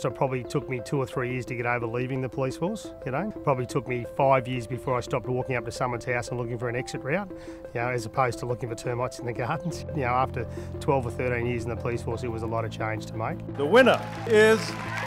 So it probably took me 2 or 3 years to get over leaving the police force, you know. Probably took me 5 years before I stopped walking up to someone's house and looking for an exit route, you know, as opposed to looking for termites in the gardens. You know, after 12 or 13 years in the police force, it was a lot of change to make. The winner is